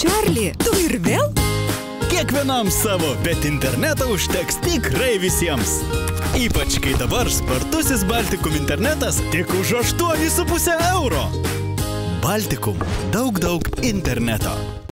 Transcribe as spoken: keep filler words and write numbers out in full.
Čarli, tu ir vėl? Kiekvienam savo, bet interneto užteks tikrai visiems. Ypač kai dabar spartusis Baltikum internetas tik už aštuonis su puse euro. Baltikum. Daug daug interneto.